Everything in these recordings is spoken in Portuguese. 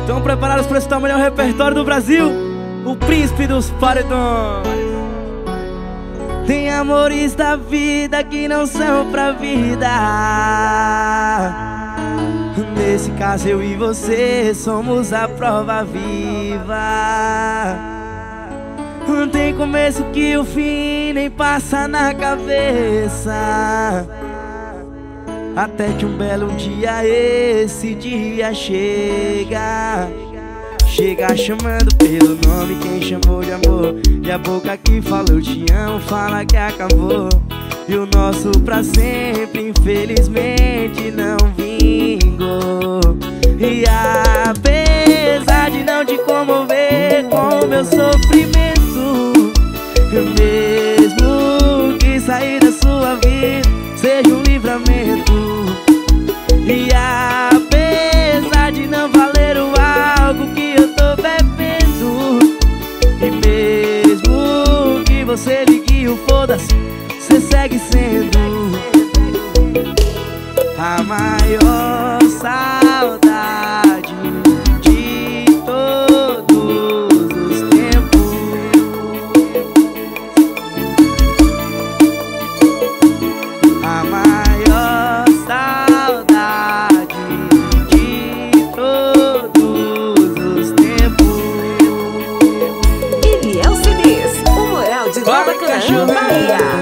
Estão preparados para esse melhor repertório do Brasil? O príncipe dos paredões. Tem amores da vida que não são pra vida. Nesse caso eu e você somos a prova viva. Não tem começo que o fim nem passa na cabeça. Até que um belo dia esse dia chega. Chega chamando pelo nome quem chamou de amor. E a boca que fala eu te amo fala que acabou. E o nosso pra sempre infelizmente não vingou. E apesar de não te comover com o meu sofrimento, mesmo que sair da sua vida seja um livramento. E apesar de não valer o algo que eu tô bebendo, e mesmo que você ligue o foda-se, você segue sendo a maior saudade de todos os tempos. A maior saudade de todos os tempos. Eliel CDs, o Moral de Nova Canaã, Bahia.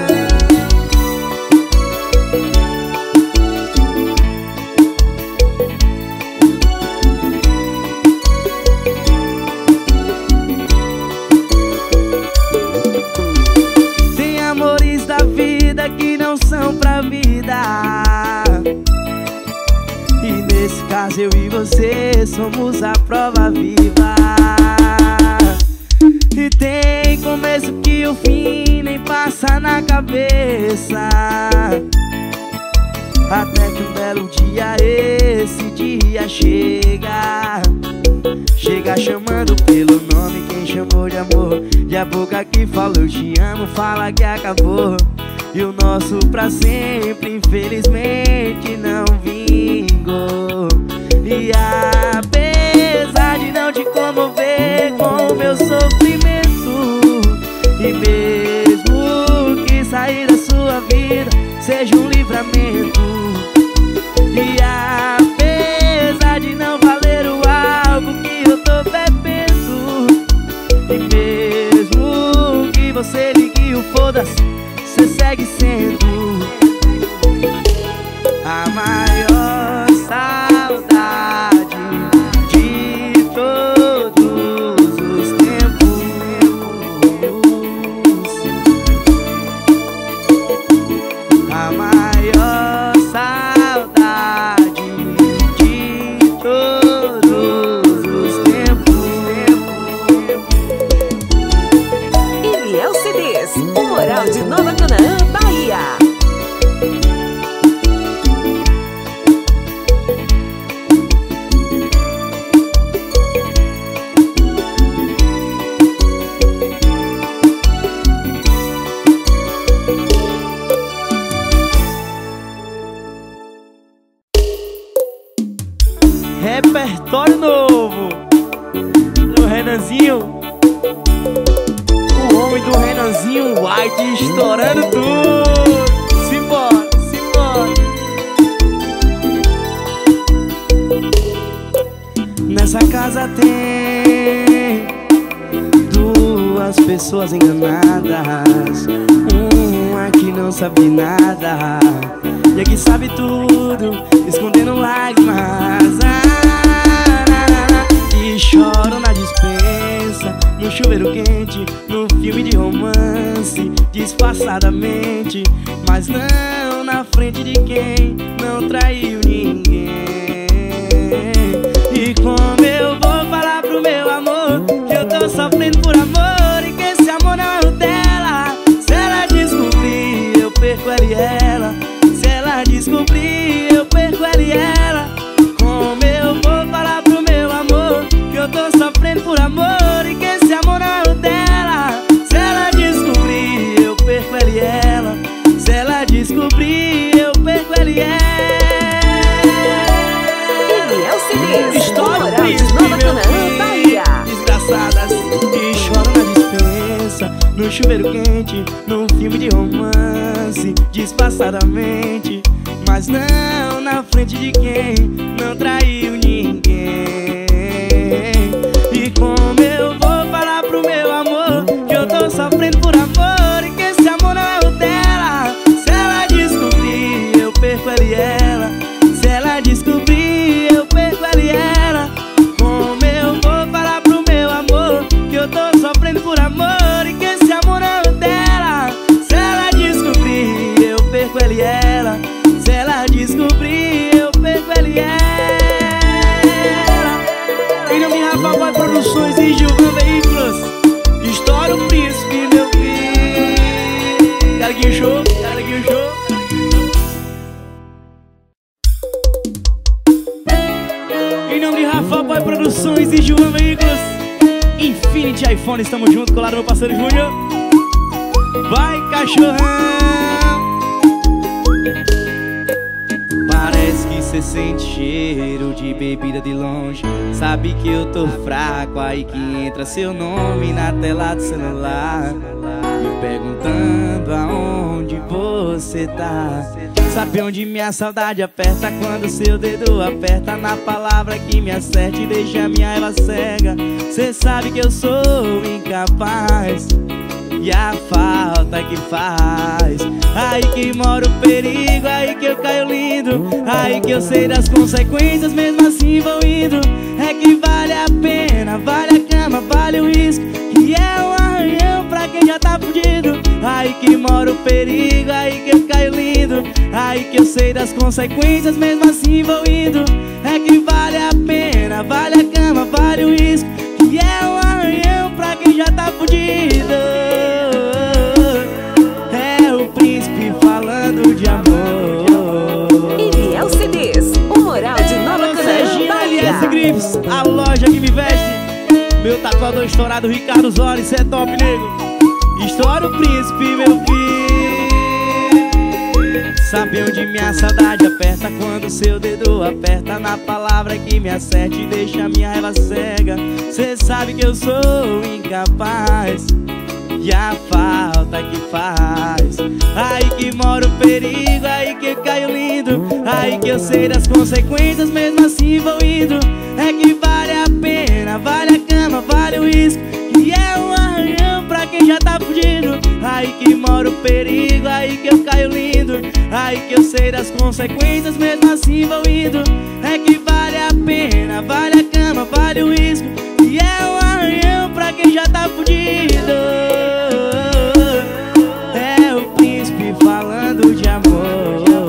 Que não são pra vida. E nesse caso eu e você somos a prova viva. E tem começo que o fim nem passa na cabeça. Até que um belo dia esse dia chega. Chega chamando pelo nome quem chamou de amor. E a boca que fala eu te amo fala que acabou. E o nosso pra sempre infelizmente não vingou. E apesar de não te comover com o meu sofrimento, e mesmo que sair da sua vida seja um livramento, e apesar de não valer o algo que eu tô bebendo, e mesmo que você ligue o foda-se, você segue sendo a maior saudade de todos os tempos. A maior saudade de todos os tempos. Eliel CDs, o Moral de Nova Canaã, Bahia. Repertório novo do Renanzinho, o homem do Renanzinho White estourando tudo. Simbora, simbora. Nessa casa tem duas pessoas enganadas, uma que não sabe nada e a que sabe tudo, escondendo lágrimas. E choram na dispensa, no chuveiro quente, no filme de romance, disfarçadamente, mas não na frente de quem não traiu ninguém. E como eu vou falar pro meu amor que eu tô sofrendo por amor e que esse amor não é o dela? Se ela descobrir, eu perco ela e ela. Se ela descobrir, eu perco ela e ela. Como eu vou falar pro meu amor que eu tô sofrendo por amor e que esse amor não é o dela? Se ela descobrir, eu perco ela e ela. Se ela descobrir, eu perco ela e ela. Eliel CDs, o História Moral de Nova Canaã, chuveiro quente, num filme de romance, disfarçadamente, mas não na frente de quem não traiu ninguém. E como eu vou falar pro meu amor que eu tô sofrendo por amor e que esse amor não é o dela? Se ela descobrir, eu perco ele e ela. Se ela descobrir, eu perco ele e ela. Como eu vou falar pro meu amor que eu tô sofrendo por amor e que esse amor não é o dela? Se ela descobrir, eu perco ele e ela. Se ela descobrir, eu perco ele e ela. Em nome de Rafa Boy Produções e Gilvan Veículos, estoura o príncipe, meu filho. Carguinho show, carguinho show. Em nome de Rafa Boy Produções e Gilvan Veículos, Infinity iPhone, estamos juntos, colado meu parceiro Júnior. Vai, cachorrão. Parece que cê sente cheiro de bebida de longe. Sabe que eu tô fraco, aí que entra seu nome na tela do celular, me perguntando aonde você tá. Sabe onde minha saudade aperta? Quando seu dedo aperta na palavra que me acerte e deixa minha raiva cega. Cê sabe que eu sou incapaz e a falta que faz. Aí que mora o perigo, aí que eu caio lindo, aí que eu sei das consequências, mesmo assim vou indo. É que vale a pena, vale a cama, vale o risco, que é um arranhão pra quem já tá fudido. Aí que mora o perigo, aí que eu caio lindo, aí que eu sei das consequências, mesmo assim vou indo. É que vale a pena, vale a cama, vale o risco, que é um arranhão pra quem já tá fudido. É o príncipe falando de amor. Iriel CDs, o moral de Nova Canaã, Bahia. Grifes, a loja que me veste. Meu tatuador estourado, Ricardo Zoli, cê é top, nego. Estoura o príncipe, meu filho. Sabe onde minha saudade aperta? Quando seu dedo aperta na palavra que me acerte e deixa minha raiva cega. Cê sabe que eu sou incapaz e a falta que faz. Aí que mora o perigo, aí que eu caio lindo, aí que eu sei das consequências, mesmo assim vou indo. É que vale a pena, vale a cama, vale o risco, que é um arranhão pra quem já tá fudido. Aí que mora o perigo, aí que eu caio lindo, aí que eu sei das consequências, mesmo assim vou indo. É que vale a pena, vale a cama, vale o risco, que é um arranhão pra quem já tá fudido. É o príncipe falando de amor.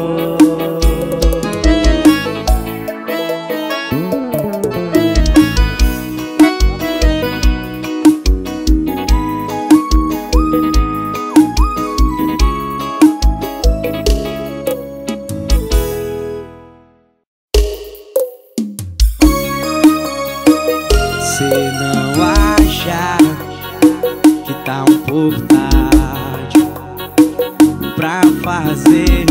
Cê não acha que tá um pouco tarde pra fazer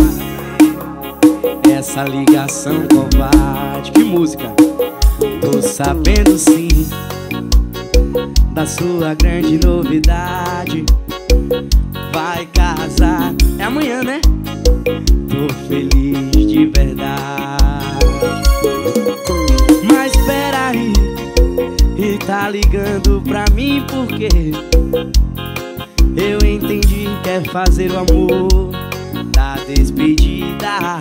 essa ligação covarde? Que música! Tô sabendo sim da sua grande novidade. Vai casar, é amanhã, né? Tô feliz de verdade. Mas peraí, e tá ligando pra mim porque eu entendi que é fazer o amor da despedida.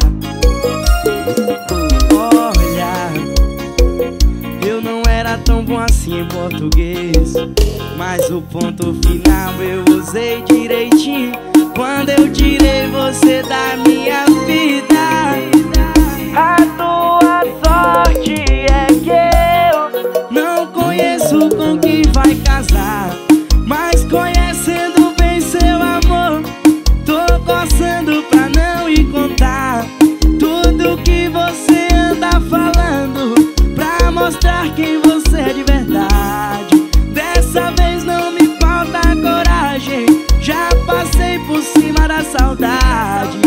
Olha, eu não era tão bom assim em português, mas o ponto final eu usei direitinho quando eu tirei você da minha vida. A tua sorte é que eu não conheço com quem vai casar, mas conhecendo bem seu amor, tô coçando pra não ir contar tudo que você anda falando, pra mostrar quem você é de verdade. Dessa vez não me falta coragem, já passei por cima da saudade.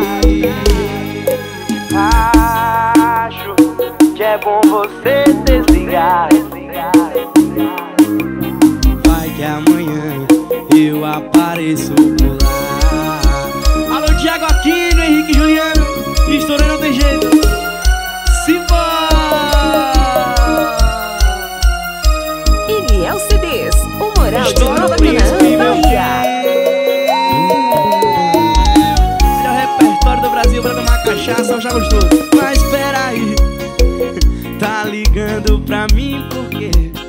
Acho que é bom você desligar. Vai que amanhã eu apareço apareço por lá. Alô, Thiago Aquino, Henrique Juliano, estourei, não tem jeito. Iliel CDs, o moral de Nova Canaã, Bahia. Melhor repertório do Brasil pra tomar cachaça, já gostou. Mas peraí, tá ligando pra mim por quê?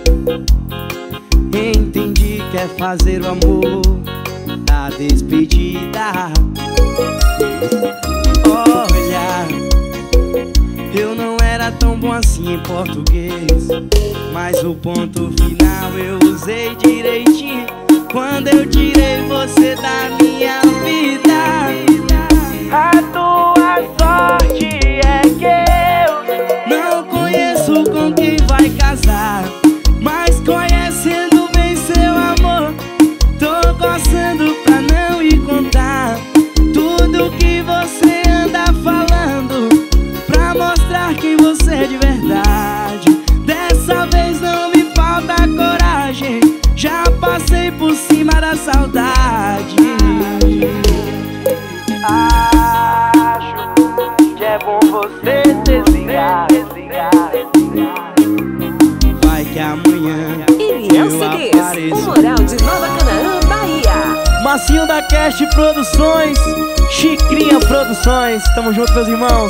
Entendi, quer fazer o amor da despedida. Olha, eu não era tão bom assim em português, mas o ponto final eu usei direitinho quando eu tirei você da minha vida. A tua sorte é que eu não conheço com quem vai casar, mas conhecendo bem seu amor, tô coçando pra não ir contar tudo que você anda falando, pra mostrar quem você é de verdade. Dessa vez não me falta coragem, já passei por cima da saudade. Acho que é bom você desligar. Vai que amanhã Iliel CDs, o moral de Nova Canaã, Bahia. Massinho da Cast Produções, Chicrinha Produções, tamo junto, meus irmãos.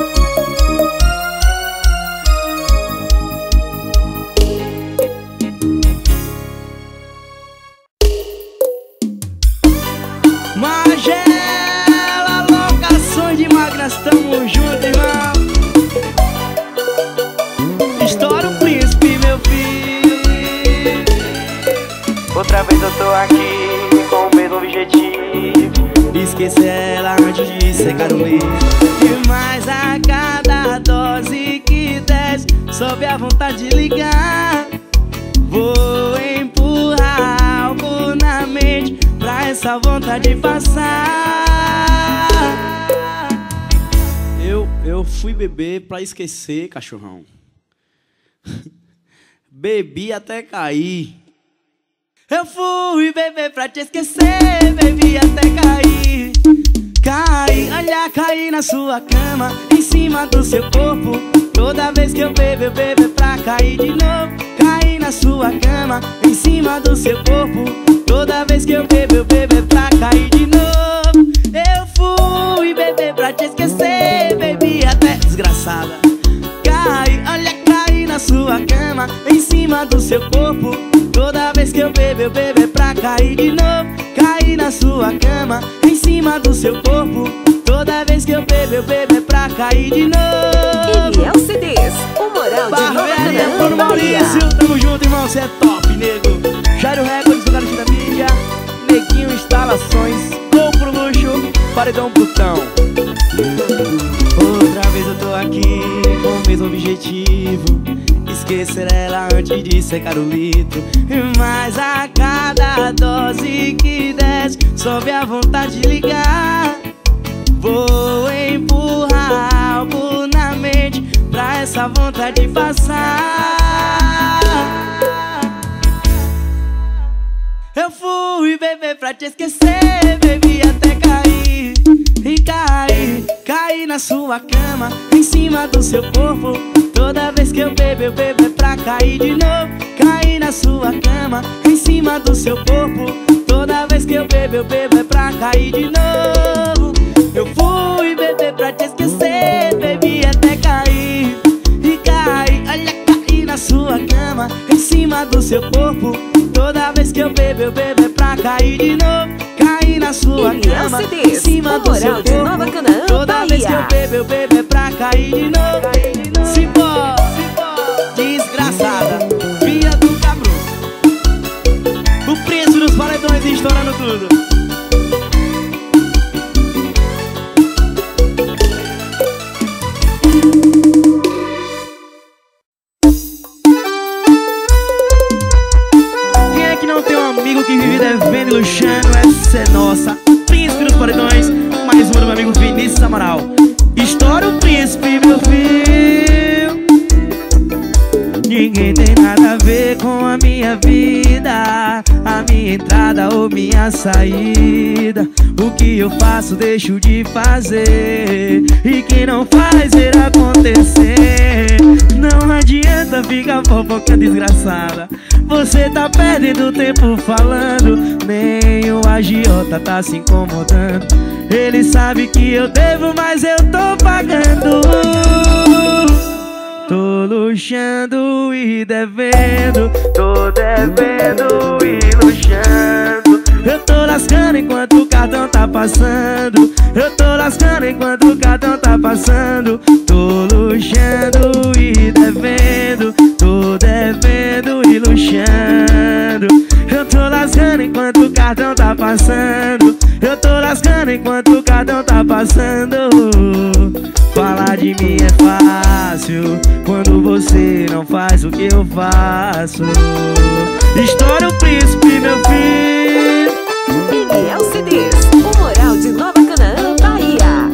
Magela, locações de máquinas, tamo junto, irmão. Estoura o príncipe, meu filho. Outra vez eu tô aqui com o mesmo objetivo, esquecer ela antes de secar o livro. E mais a cada dose que desce, sobe a vontade de ligar. Vou empurrar algo na mente pra essa vontade passar. Eu fui beber pra esquecer, cachorrão. Bebi até cair. Eu fui beber pra te esquecer, bebi até cair. Caí, olha, caí na sua cama, em cima do seu corpo. Toda vez que eu bebo pra cair de novo. Caí na sua cama, em cima do seu corpo. Toda vez que eu bebo pra cair de novo. Eu fui beber pra te esquecer, bebi até desgraçada. Caí, olha, caí na sua cama, em cima do seu corpo. Toda vez que eu bebo pra cair de novo. Caí na sua cama, em cima do seu corpo. Toda vez que eu bebo pra cair de novo. Iliel CDs, o moral de Nova Canaã, Bahia. Tamo junto, irmão, cê é top, nego. Jairo Records do Garantia da Mídia, Neguinho Instalações, Compro Luxo, Paredão Brutão. Outra vez eu tô aqui com o mesmo objetivo, esquecer ela antes de secar o litro. Mas a cada dose que desce, sobe a vontade de ligar. Vou empurrar algo na mente pra essa vontade passar. Eu fui beber pra te esquecer, bebi até cair. E caí na sua cama, em cima do seu corpo. Toda vez que eu bebo pra cair de novo. Caí na sua cama, em cima do seu corpo. Toda vez que eu bebo pra cair de novo. Eu fui beber pra te esquecer, bebi até cair. E caí, olha, caí na sua cama, em cima do seu corpo. Toda vez que eu bebo pra cair de novo. Caí na sua cama, em cima do seu corpo. Toda vez que eu bebo pra cair de novo. Cipó, desgraçada, filha do cabrão. O preço dos paredões estourando tudo. Que vive devendo e luxando, essa é nossa. Príncipe dos Paredões, mais uma do meu amigo Vinícius Amaral. Estoura o príncipe, meu filho. Ninguém tem nada a ver com a minha vida, a minha entrada ou minha saída. O que eu faço, deixo de fazer, e quem não faz, ver acontecer. Não adianta ficar fofoca desgraçada, você tá perdendo tempo falando. Nem o agiota tá se incomodando, ele sabe que eu devo, mas eu tô pagando. Tô luxando e devendo, tô devendo e luxando. Eu tô lascando enquanto o cartão tá passando, eu tô lascando enquanto o cartão tá passando. Tô luxando e devendo, tô devendo e luxando. Eu tô lascando enquanto o cartão tá passando, eu tô lascando enquanto o cartão tá passando. Falar de mim é fácil quando você não faz o que eu faço. Estoura o príncipe, meu filho. Emiel CDs, o Moral de Nova Canaã, Bahia.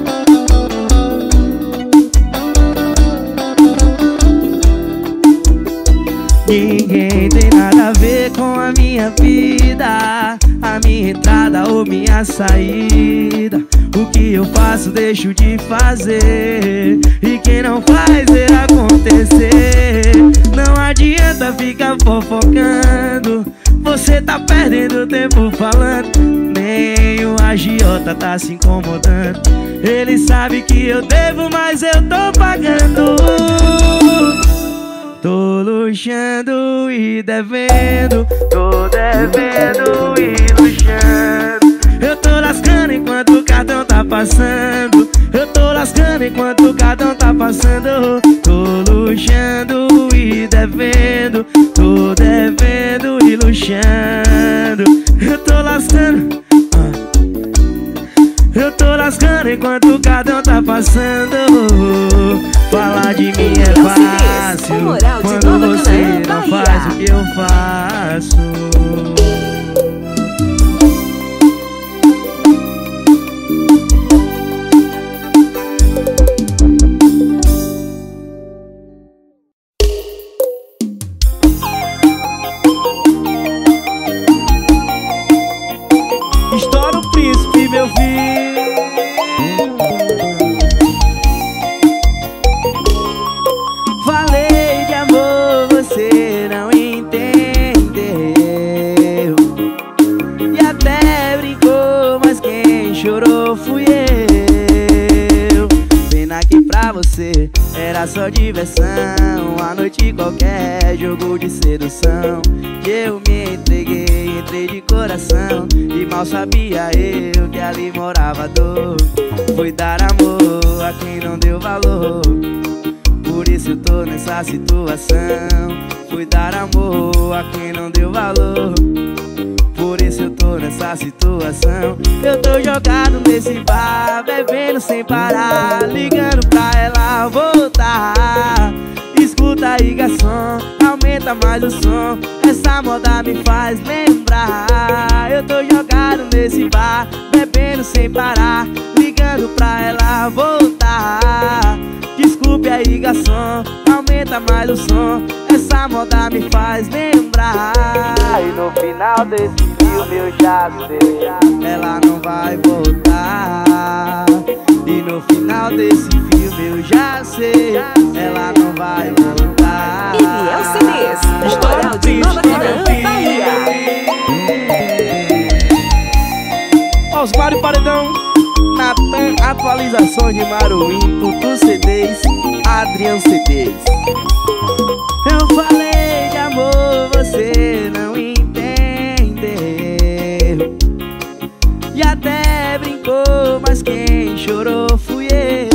Ninguém tem nada a ver com a minha vida, a minha entrada ou minha saída. O que eu faço, deixo de fazer, e quem não faz, ver acontecer. Não adianta ficar fofocando, você tá perdendo tempo falando. Nem o agiota tá se incomodando, ele sabe que eu devo, mas eu tô pagando. Tô luxando e devendo, tô devendo e luxando. Eu tô lascando enquanto o cartão tá passando, eu tô lascando enquanto o cartão tá passando. Tô luxando e devendo, tô devendo e luxando. Eu tô lascando, eu tô lascando enquanto o cartão tá passando. Falar de mim é fácil quando você não faz o que eu faço. Estoura o príncipe, meu filho. Falei de amor, você não entendeu, e até brincou, mas quem chorou fui eu. Pena que pra você era só diversão, a noite qualquer, jogo de sedução. Que eu me entreguei, entrei de coração, e mal sabia eu que ali morava dor. Fui dar amor a quem não deu valor, por isso eu tô nessa situação. Fui dar amor a quem não deu valor, por isso eu tô nessa situação. Eu tô jogado nesse bar, bebendo sem parar, ligando pra ela voltar. Escuta aí, garçom, aumenta mais o som, essa moda me faz lembrar. Eu tô jogado nesse bar, bebendo sem parar, ligando pra ela voltar. Desculpe aí, garçom, aumenta mais o som, essa moda me faz lembrar. E no final desse filme eu já sei, ela não vai voltar. E no final desse filme eu já sei, ela não vai voltar. Emiel CDs, Moral de Nova Canaã, Bahia. Osmário Paredão, Natan, atualizações de Maruim, Tutu CDs, Adrian CDs. Eu falei de amor, você não entendeu, e até brincou, mas quem chorou fui eu.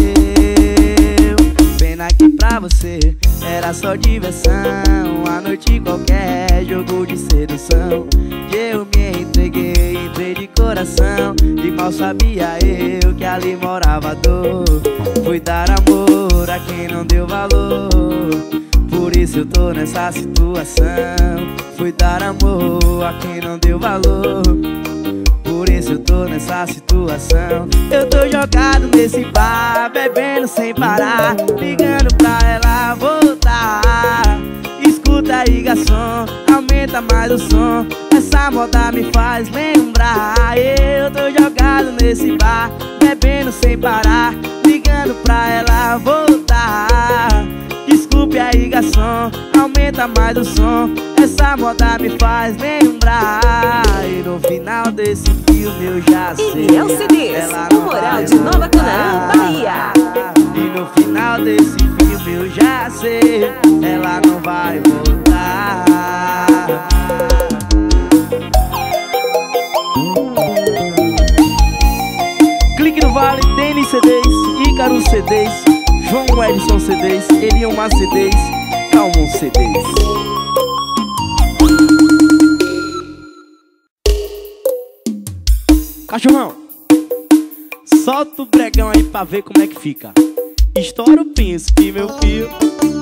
Pena que pra você era só diversão, a noite qualquer, jogo de sedução. Que eu me entreguei, entrei de coração, e mal sabia eu que ali morava dor. Fui dar amor a quem não deu valor, por isso eu tô nessa situação. Fui dar amor a quem não deu valor, por isso eu tô nessa situação. Eu tô jogado nesse bar, bebendo sem parar, ligando pra ela voltar. aí, garçom, aumenta mais o som. Essa moda me faz lembrar. Eu tô jogado nesse bar, bebendo sem parar, ligando pra ela voltar. Desculpe aí, garçom, aumenta mais o som. Essa moda me faz lembrar. E no final desse filme eu já sei, Iliel CDs, o Moral de Nova Canaã, Bahia. E no final desse filme eu já sei, ela não vai voltar. Clique no Vale, Denis CDs, Ícaro CDs, João Edson CDs, Eliomar CDs, Calmon CDs. Cachorrão, solta o bregão aí pra ver como é que fica. Estoura o príncipe, meu filho.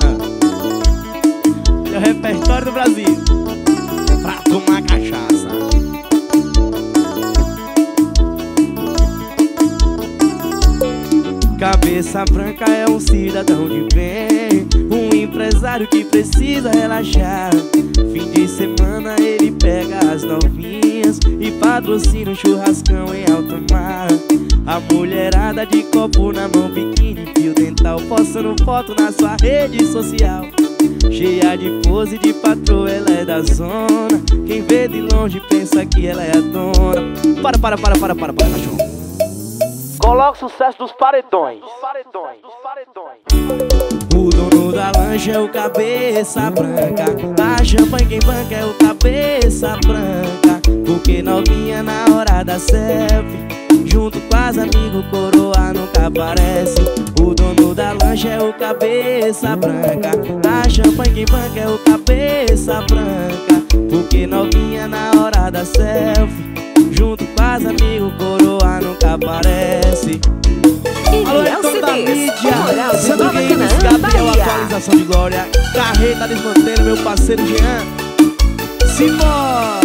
É o repertório do Brasil pra tomar cachaça. Cabeça branca é um cidadão de bem, um empresário que precisa relaxar. Fim de semana ele pega as novinhas e patrocina um churrascão em alto mar. A mulherada de copo na mão, biquíni, fio dental, postando foto na sua rede social. Cheia de pose de patroa, ela é da zona. Quem vê de longe pensa que ela é a dona. Para, cachorro. Coloca o sucesso dos paredões. O dono da lancha é o cabeça branca, a champanhe quem banca é o cabeça branca. Porque novinha na hora da selfie, junto com as amigos, coroa nunca aparece. O dono da lancha é o cabeça branca, a champanhe quem banca é o cabeça branca. Porque novinha na hora da selfie, junto com as amigos, coroa nunca aparece. Iliel CDs, o Moral de Sandro Nova Games, Canaã, Gabriel, Bahia. atualização de glória. Carreta desmanteiro, meu parceiro Jean. Simbora!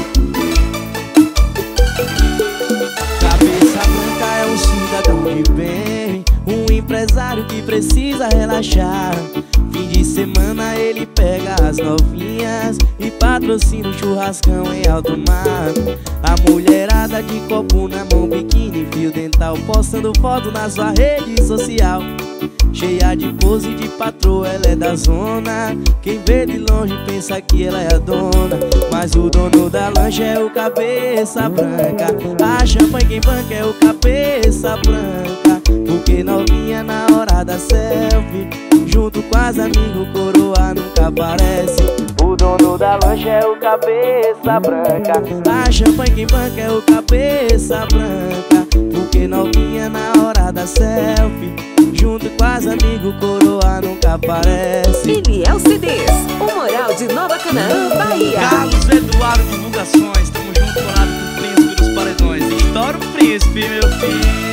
Cabeça branca é um cidadão de bem, um empresário que precisa relaxar. Fim de semana ele pega as novinhas e patrocina um churrascão em alto mar. A mulherada de copo na mão, biquíni, fio dental, postando foto na sua rede social. Cheia de pose de patroa, ela é da zona. Quem vê de longe pensa que ela é a dona. Mas o dono da lancha é o cabeça branca, a champanhe quem banca é o cabeça branca. Porque novinha na hora da selfie, junto com as amigos, coroa nunca aparece. O dono da lancha é o cabeça branca, a champanhe quem banca é o cabeça branca. Porque novinha na hora da selfie, junto com as amigos, coroa nunca aparece. Iliel CDs, o Moral de Nova Canaã, Bahia. Carlos Eduardo Divulgações, tamo junto, colado com o príncipe dos paredões. Estoura o príncipe, meu filho.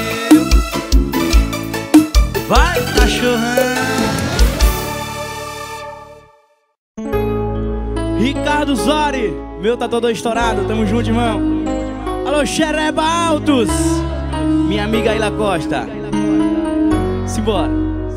Vai, cachorrão. Ricardo Zori, meu tá todo estourado, tamo junto, irmão. Alô, Xereba Altos, minha amiga Ila Costa. Simbora.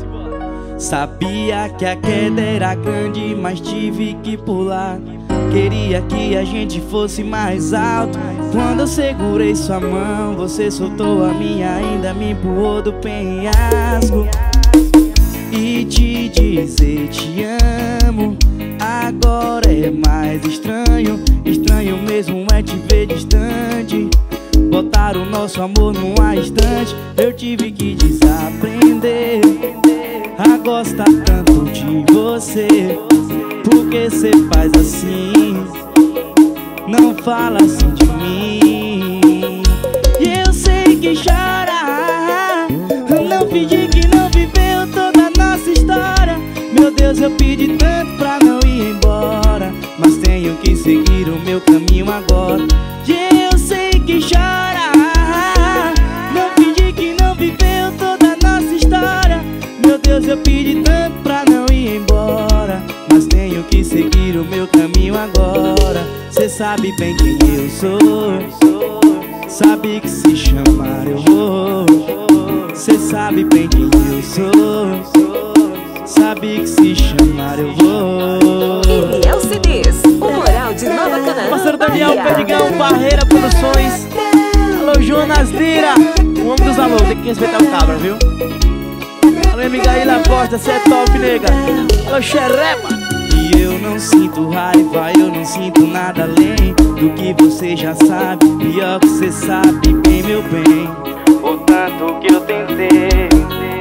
Sabia que a queda era grande, mas tive que pular. Queria que a gente fosse mais alto. Quando eu segurei sua mão, você soltou a minha, ainda me empurrou do penhasco. E te dizer te amo agora é mais estranho. Estranho mesmo é te ver distante. Botar o nosso amor numa estante. Eu tive que desaprender a gostar tanto de você. Porque cê faz assim, não fala assim de mim. E eu sei que chora, não fingir que não viveu toda a nossa história. Meu Deus, eu pedi tanto pra não ir embora, mas tenho que seguir o meu caminho agora. E eu sei que chora, não fingir que não viveu toda a nossa história. Meu Deus, eu pedi tanto pra não ir embora, mas tenho que seguir o meu caminho agora. Cê sabe bem quem eu sou, sabe que se chamar eu vou. Cê sabe bem quem eu sou, sabe que se chamar eu vou. parceiro Daniel Perdigão, Barreira Produções. Alô, Jonas Lira, o homem dos alô, tem que respeitar o cabra, viu? Alô, Migaíla Costa, cê é top, nega. Alô, xerepa. E eu não sinto raiva, eu não sinto nada além do que você já sabe. Pior que você sabe bem, meu bem, o tanto que eu tentei.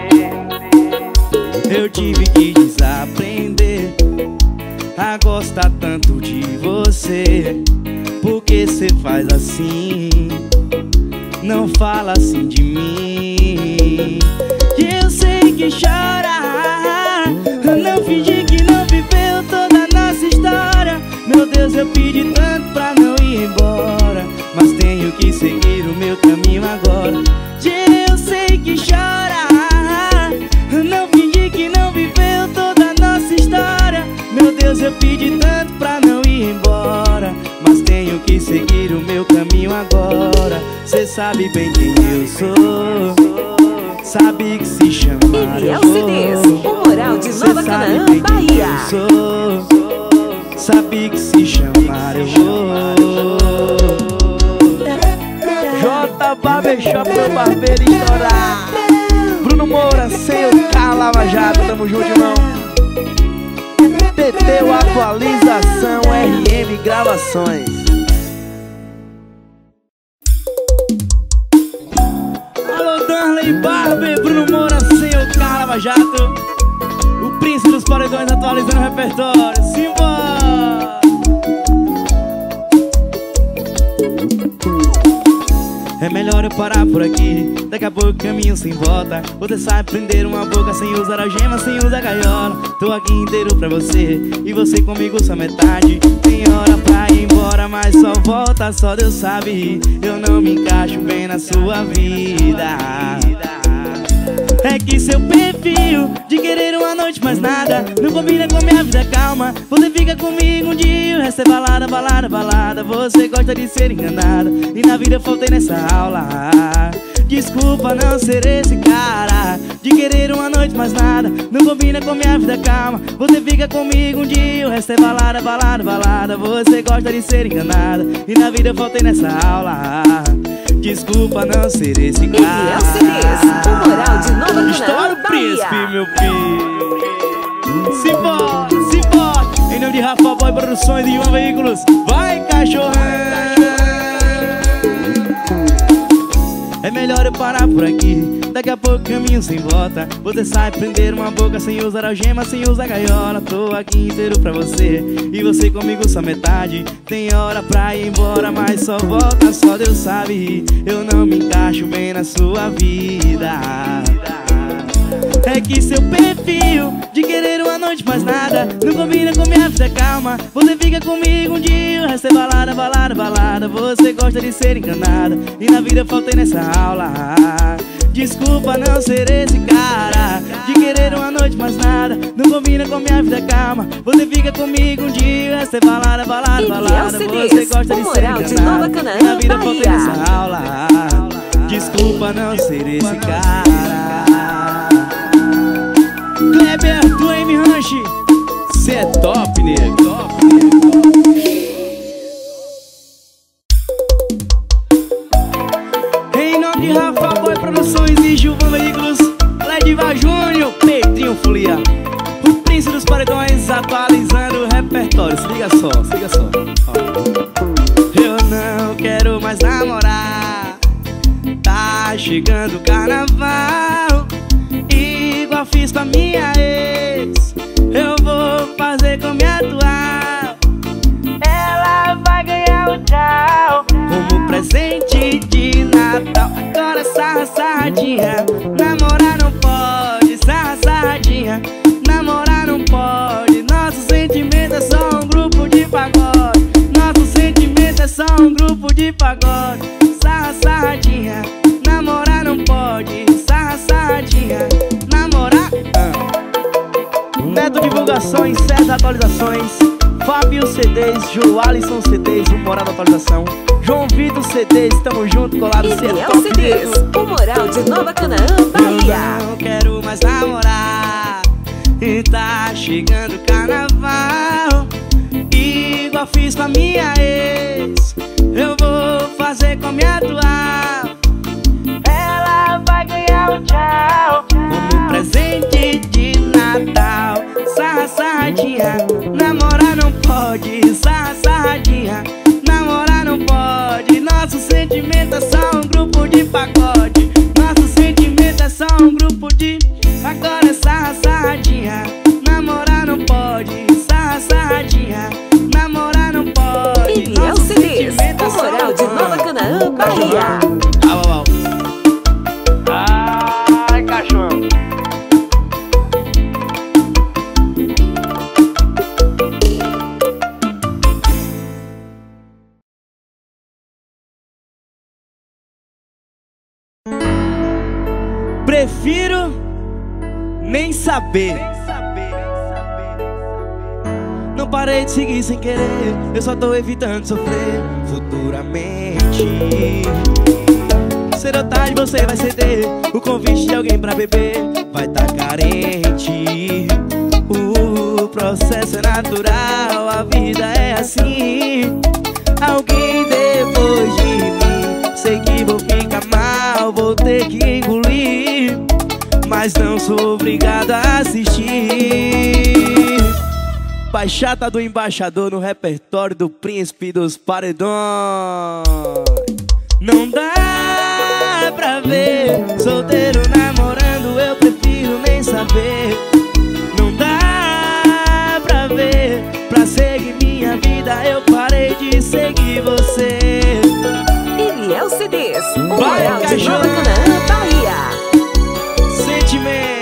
Eu tive que desaprender a gostar tanto de você. Por que cê faz assim? Não fala assim de mim. E eu sei que chora, não fingi que não viveu toda a nossa história. Meu Deus, eu pedi tanto pra não ir embora, mas tenho que seguir o meu caminho agora. E eu sei que chora, não fingi que não viveu toda a nossa história. Meu Deus, eu pedi tanto pra não ir embora, mas tenho que seguir o meu caminho agora. Cê sabe bem quem eu sou, sabe que se chamar Emiel CDs, o Moral de Nova Canaã, Bahia. Sabe que se chamar eu vou. J Barbershop, meu barbeiro estourar. Bruno Moura, sem o carro Lava Jato, tamo junto, irmão. TT, atualização, RM Gravações. Alô, Danley Barber, Bruno Moura, sem o carro Lava Jato. O príncipe dos paredões atualizando o repertório. Simbora! É melhor eu parar por aqui, daqui a pouco caminho sem volta. Você sabe prender uma boca sem usar algema, sem usar gaiola. Tô aqui inteiro pra você, e você comigo só metade. Tem hora pra ir embora, mas só volta, só Deus sabe. Eu não me encaixo bem na sua vida. É que seu perfil de querer uma noite mais nada não combina com minha vida calma. Você fica comigo um dia, o resto é balada, balada, balada. Você gosta de ser enganada, e na vida eu faltei nessa aula. Desculpa não ser esse cara de querer uma noite mais nada não combina com minha vida calma. Você fica comigo um dia, o resto é balada, balada, balada. Você gosta de ser enganada, e na vida eu faltei nessa aula. Desculpa não ser esse cara. Emiel CDs, o Moral de Nova Canaã, Estoura o príncipe, meu filho. Simbora, simbora. Em nome de Rafa Boy Produções e Ivan Veículos. Vai, cachorrão. É melhor eu parar por aqui, daqui a pouco caminho sem volta. Você sabe prender uma boca sem usar algema, sem usar gaiola. Tô aqui inteiro pra você, e você comigo só metade. Tem hora pra ir embora, mas só volta, só Deus sabe. Eu não me encaixo bem na sua vida. É que seu perfil de querer uma noite mais nada não combina com minha vida calma. Você fica comigo um dia, o resto é balada, balada, balada. Você gosta de ser enganada, e na vida eu faltei nessa aula. Desculpa não ser esse cara de querer uma noite mais nada não combina com minha vida calma. Você fica comigo um dia, o resto é balada, balada, balada. Você gosta de ser enganada, e na vida eu faltei nessa aula. Desculpa não ser esse cara. Kleber do M Ranch, cê é top, nego, top, nego. Em nome de Rafa Boy Produções e Gilvan Veículos, Lediva Júnior, Pedrinho Folia, o príncipe dos paredões atualizando o repertório. Se liga só, se liga só. Eu não quero mais namorar, tá chegando o carnaval. Igual fiz com a minha ex, eu vou fazer com minha atual. Ela vai ganhar o tchau como presente de Natal. Agora sarra, sarradinha, namorar não pode. Sarra, sarradinha, namorar não pode. Nosso sentimento é só um grupo de pagode. Nosso sentimento é só um grupo de pagode. Sarra, sarradinha, namorar não pode. Sarra, sarradinha, namorar. Neto Divulgações, César Atualizações, Fábio CDs, João Alisson CDs, o Moral da Atualização, João Vitor CDs, tamo junto, colado. Emiel CDs, o Moral de Nova Canaã, Bahia. Eu não quero mais namorar, e tá chegando o carnaval. Igual fiz com a minha ex, sarradinha. Namorar não pode, sarradinha. Namorar não pode. Nosso sentimento é só um grupo de pagode. Nosso sentimento é só um grupo de... Agora é sarradinha. Namorar não pode, sarradinha. Namorar não pode. Iliel CDs, o Moral de Nova Canaã, Bahia. Ai, cachorro. Prefiro nem saber. Não parei de seguir sem querer, eu só tô evitando sofrer futuramente. Cedo ou tarde você vai ceder o convite de alguém pra beber. Vai tá carente. O processo é natural, a vida é assim. Alguém depois de mim, sei que vou ficar mal, vou ter que engolir, mas não sou obrigado a assistir. Baixata do embaixador no repertório do príncipe dos paredões. Não dá pra ver solteiro namorando, eu prefiro nem saber. Não dá pra ver, pra seguir minha vida eu parei de seguir você. Iliel CDs, o Moral de Nova Canaã, Bahia. Sentimento.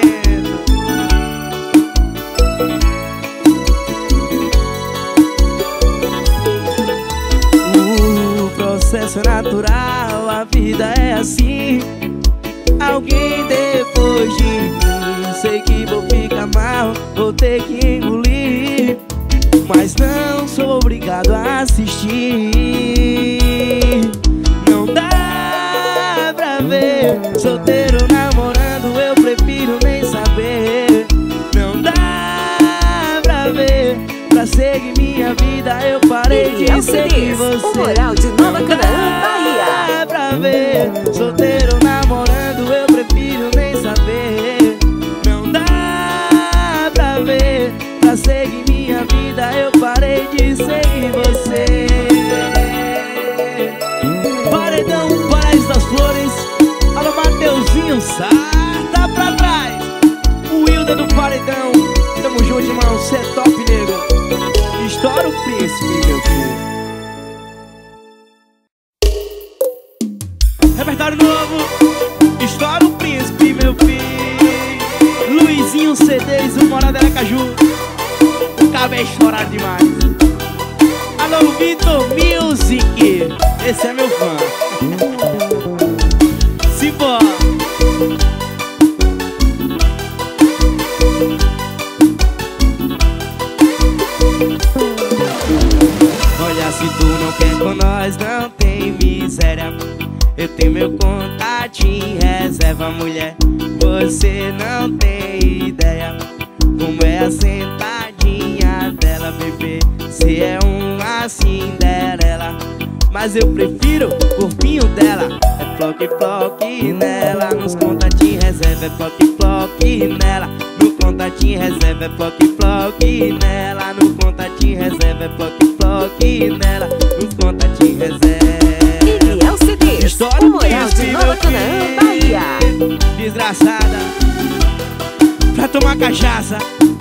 O processo é natural, a vida é assim. Alguém depois de mim, sei que vou ficar mal, vou ter que engolir, mas não sou obrigado a assistir. Não dá pra ver solteiro namorando, eu prefiro nem saber. Não dá pra ver, pra seguir minha vida eu parei de seguir você. O Moral de Nova Canaã, Bahia. Não dá pra ver solteiro namorando, eu prefiro nem saber. Não dá pra ver, pra seguir minha vida eu parei de seguir você. Paredão, Paraíso das Flores. Alô, Mateuzinho, sarta pra trás. O Wilder do Paredão. Tamo junto, irmão, cê é top, nego. Estoura o príncipe, meu filho. Repertório novo. Estoura o príncipe, meu filho. Luizinho CDs, o Moral de Aracaju. O cabo é estourado demais. Alô, Vitor Music. Esse é meu fã. Simbora. Olha, se tu não quer com nós, não tem miséria. Eu tenho meu contatinho em reserva, mulher. Você não tem ideia como é a sentadinha dela, bebê. Cê é uma Cinderela, mas eu prefiro o corpinho dela. É floque nela, nos contatinhos reserva. É floque nela, no contatinho reserva. É floque nela, no contatinho reserva. É floque nela, nos contatinhos reserva. Iliel CDs, o Moral de Nova Canaã, Bahia. Desgraçada, pra tomar cachaça.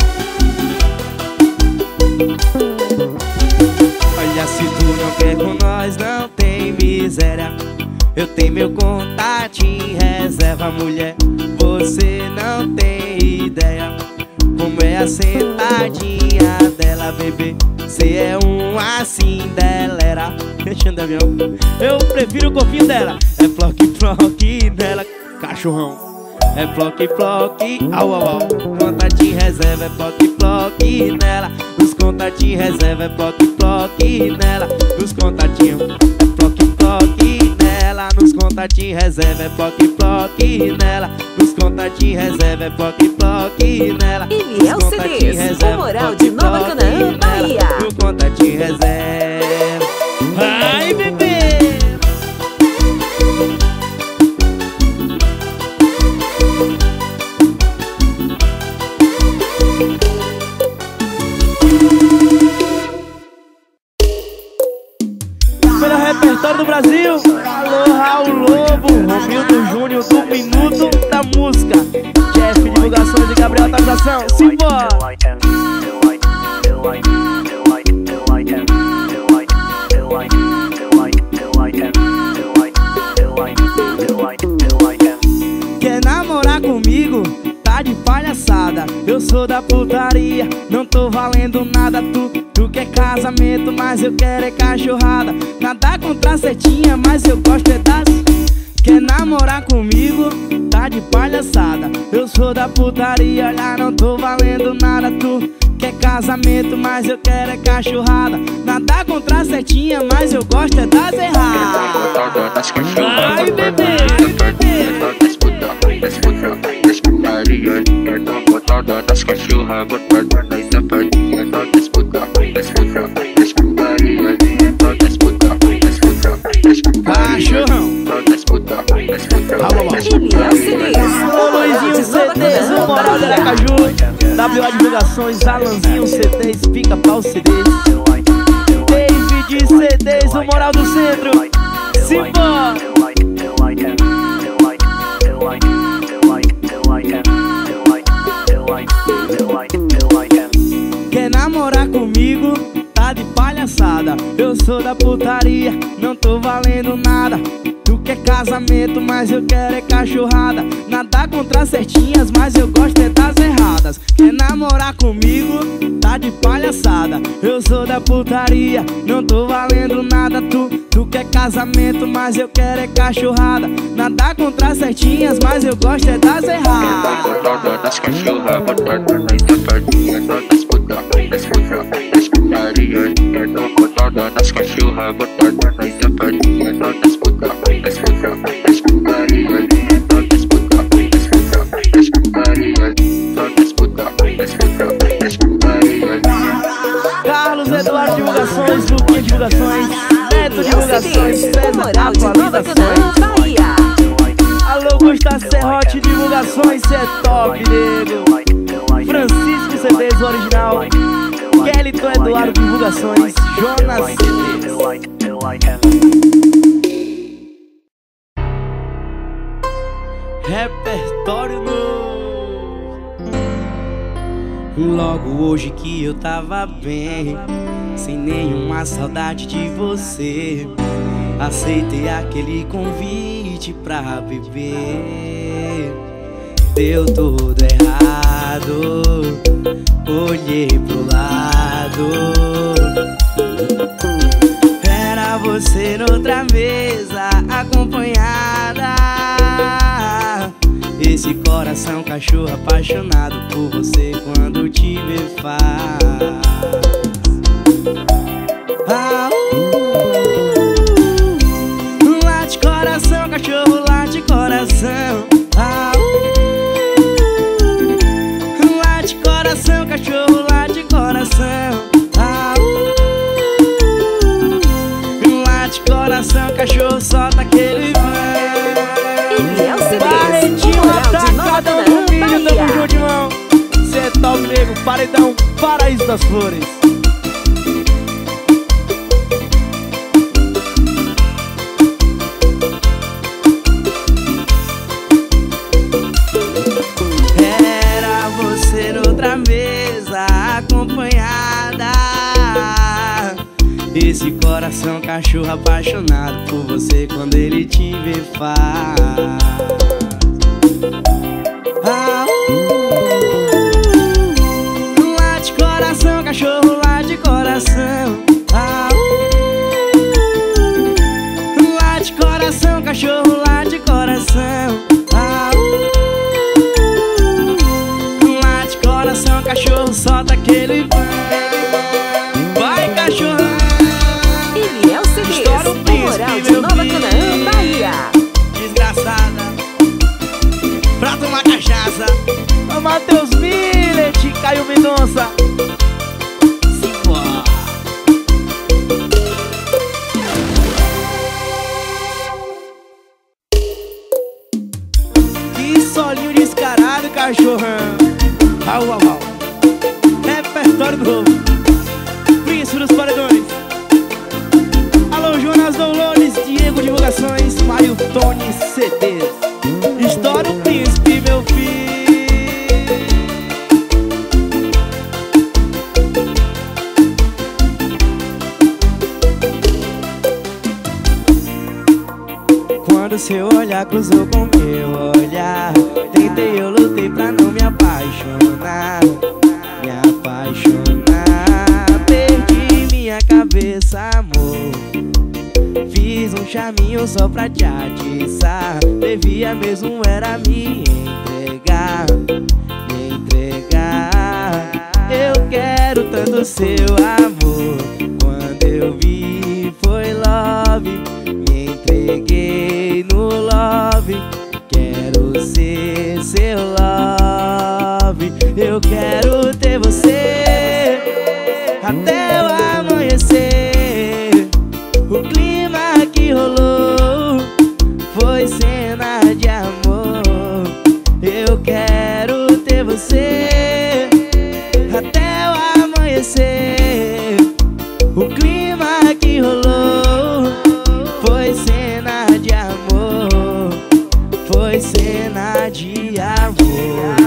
Olha, se tu não quer com nós, não tem miséria. Eu tenho meu contatinho em reserva, mulher. Você não tem ideia como é a sentadinha dela, bebê. Cê é uma Cinderela. Deixando avião. Eu prefiro o corpinho dela. É floque nela, cachorrão. É floque, au, au, au. Contatinho reserva, é floque nela. Os contatinhos reserva, é floque nela. Os contatinhos, é floque nela. Nos contatinhos reserva, é floque nela. Nos contatinhos reserva, é floque nela. Iliel CDs, o Moral de Nova Canaã, Bahia. No contatinho reserva. Ai, bebê. produtor do Brasil. Alô, Raul Lobo, Romildo Júnior do Minuto da Música. Jeff, divulgações de Gabriel, atualização. Simbora! Quer namorar comigo? Tá de palhaçada. Eu sou da putaria, não tô valendo nada. Tu quer casamento, mas eu quero é cachorrada. Nada contra setinha, mas eu gosto é das... Quer namorar comigo? Tá de palhaçada. Eu sou da putaria, olha, não tô valendo nada. Tu quer casamento, mas eu quero é cachorrada. Nada contra setinha, mas eu gosto é das erradas. Ai, bebê, das cachorras botada na sapatinha, só disputa, disputa, disputaria, só disputa, disputa, cachorrão, só disputa, disputa, alô, Luizinho CDs, o Moral de Aracaju, WA Divulgações, Alanzinho CDs, Pica-Pau CDs, David CDs, o Moral do Centro, Simbora! Quer namorar comigo? Tá de palhaçada. Eu sou da putaria, não tô valendo nada. Tu quer casamento, mas eu quero é cachorrada. Nada contra certinhas, mas eu gosto é das erradas. Quer namorar comigo? Tá de palhaçada. Eu sou da putaria, não tô valendo nada. Tu quer casamento, mas eu quero é cachorrada. Nada contra certinhas, mas eu gosto é das erradas. Das cachorras botada na sapatinha, só disputa, disputa, disputaria, botada das cachorras botada na sapatinha, só disputa, disputa, disputaria, só disputa, disputa, disputaria, só disputa, disputa, disputaria. Carlos Eduardo Divulgações, Luquinha Divulgações, Neto Divulgações, César Atualizações, Bahia. Alô, Gustavo Serrote Divulgações, cê é top, nego. Francisco CDs original, Kellyton Eduardo Divulgações, Jonas CDs. Repertório novo. Logo hoje que eu tava bem, sem nenhuma saudade de você, aceitei aquele convite pra beber. Deu tudo errado, olhei pro lado, era você noutra mesa acompanhada. Esse coração cachorro apaixonado por você quando te vê faz. Late coração, cachorro, late coração. Late coração, cachorro, late coração. Late coração, cachorro, solta aquele Iliel CDs, Barretinho o Moral de Nova atacadão Canaã, do milho, tamo Bahia. junto, irmão. Cê é top, nego, paredão, paraíso das flores. Era você noutra mesa acompanhada. Esse coração cachorro apaixonado por você quando ele te vê faz. Late coração, cachorro, late coração. Late coração, cachorro, late coração. Late coração, cachorro, solta aquele vai, cachorro. Iliel CDs, Estoura o o príncipe, Moral de meu Nova príncipe. Canaã, Bahia. Desgraçada, pra tomar cachaça. Ô Matheus Millet, Caio Mendonça. Simbora. Que solinho descarado, cachorrão. Au, au, au. Repertório novo, Príncipe dos Paredões. Alô, Jonas Dolones, CDs. Estoura o príncipe, meu filho. Quando seu olhar cruzou com meu olhar, tentei, eu lutei pra não me apaixonar. Me apaixonar. Perdi minha cabeça, amor. Fiz um charminho só pra te atiçar. Devia mesmo era me entregar. Me entregar. Eu quero tanto seu amor. Quando eu vi foi love. Me entreguei no love. Quero ser seu love. Eu quero ter você até o amanhecer. O clima que rolou foi cena de amor. Eu quero ter você até o amanhecer. O clima que rolou foi cena de amor. Foi cena de amor.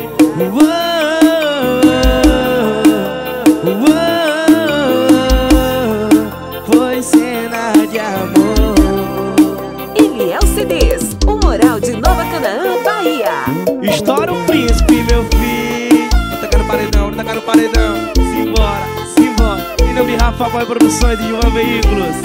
Foi cena de amor. Iliel CDs, o Moral de Nova Canaã, Bahia. Estoura o príncipe, meu filho. Tá tacando paredão, tá tacando paredão. Simbora, simbora. Em nome de Rafa Boy Produções e Ivan Veículos.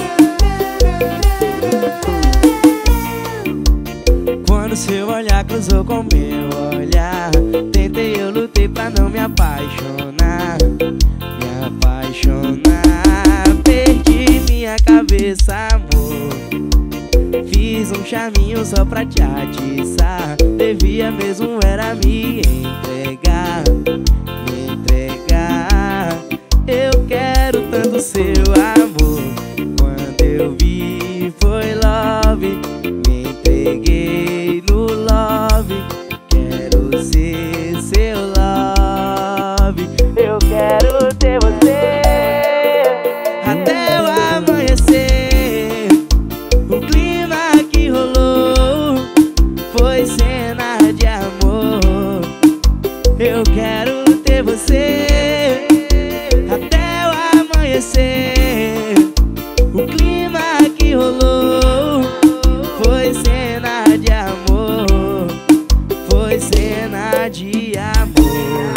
Quando seu olhar cruzou com meu olhar, tentei, eu lutei pra não me apaixonar. Me apaixonar. Perdi minha cabeça, amor. Fiz um charminho só pra te atiçar. Devia mesmo era me entregar. Me entregar. Eu quero tanto seu amor. Quando eu vi foi love. Me entreguei no love. Quero ser seu love. Eu quero ter você até o amanhecer. O clima que rolou foi cena de amor. Eu quero ter você até o amanhecer. O clima que rolou foi cena de amor. Foi cena de amor.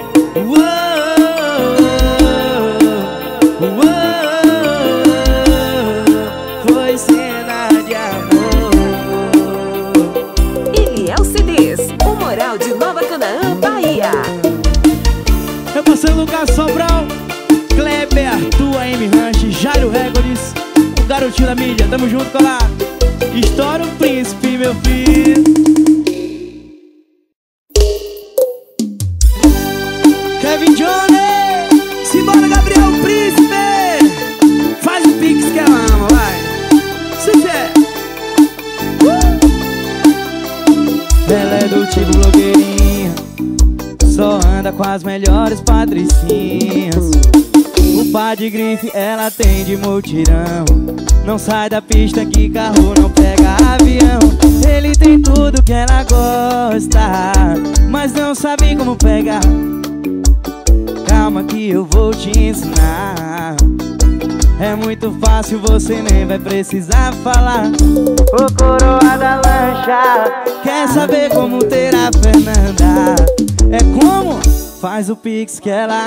Foi cena de amor. Iliel CDs, o Moral de Nova Canaã, Bahia. Eu passei Lucas Sobral, Kleber, Arthur, AM Ranch, Jairo Records, o garotinho da mídia, tamo junto, colado. Estoura o príncipe, meu filho. Kevin Johnny, simbora Gabriel Príncipe. Faz o pix que ela ama, vai. Sucesso. Ela é do tipo blogueirinha, só anda com as melhores patricinhas. O par de grife ela tem de mutirão. Não sai da pista que carro não pega avião. Ele tem tudo que ela gosta, mas não sabe como pegar. Calma que eu vou te ensinar. É muito fácil, você nem vai precisar falar. Ô coroa da lancha, quer saber como ter a Fernanda? É como? Faz o pix que ela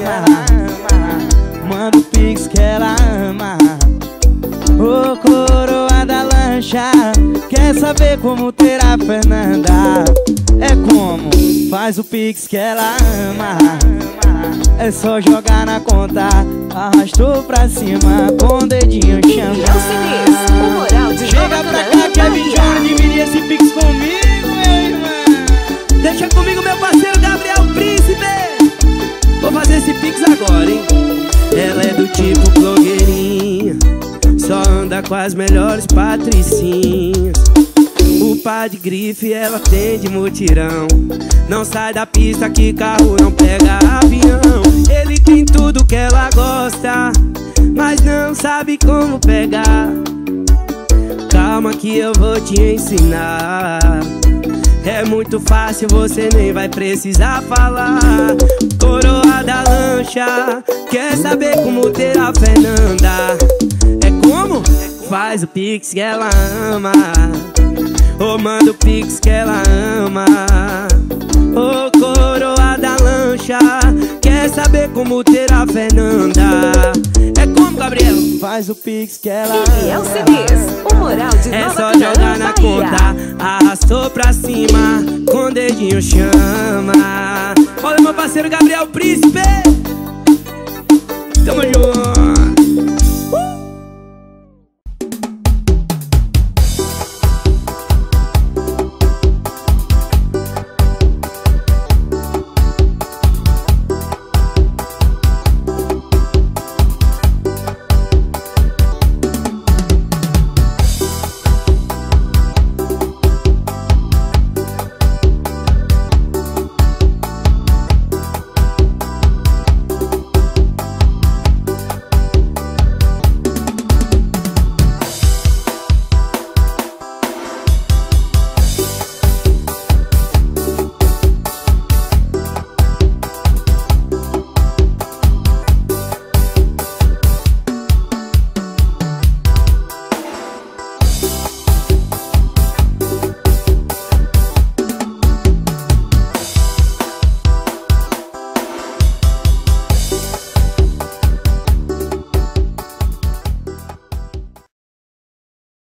ama. Manda o pix que ela ama. Ô coroa da lancha, quer saber como ter a Fernanda? É como? Faz o pix que ela ama. É só jogar na conta, arrastou pra cima com o dedinho chamando. Iliel CDs, o Moral de Chega Nova pra cá, Canaã, Kevin Johnny, Bahia. dividir esse pix comigo, meu irmão. Deixa comigo meu parceiro Gabriel Príncipe. Vou fazer esse pix agora, hein. Ela é do tipo blogueirinha, só anda com as melhores patricinhas. O par de grife ela tem de mutirão. Não sai da pista que carro não pega avião. Ele tem tudo que ela gosta, mas não sabe como pegar. Calma Calma que eu vou te ensinar. É muito fácil, você nem vai precisar falar. Coroa da lancha, quer saber como ter a Fernanda? É como? Faz o pix que ela ama. Ou manda o pix que ela ama. Ô coroa da lancha, quer saber como ter a Fernanda? É como, Gabriel? Faz o pix que ela ama. Infiel CDs, o moral de Nova É só Canaã, jogar na Bahia. conta, arrastou pra cima, com o dedinho chama. Olha meu parceiro Gabriel Príncipe, tamo junto.